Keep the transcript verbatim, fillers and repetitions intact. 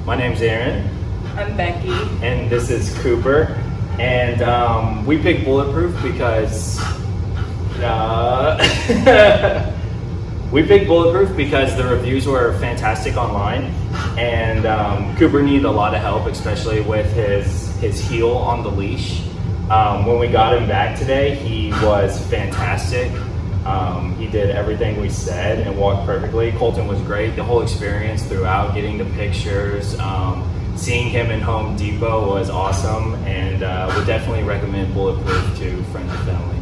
My name's Aaron. I'm Becky. And this is Cooper. And um, we picked Bulletproof because uh, we picked Bulletproof because the reviews were fantastic online, and um, Cooper needed a lot of help, especially with his his heel on the leash. Um, when we got him back today, he was fantastic. Um, he did everything we said and walked perfectly. Colton was great. The whole experience throughout, getting the pictures, um, seeing him in Home Depot was awesome, and uh, would definitely recommend Bulletproof to friends and family.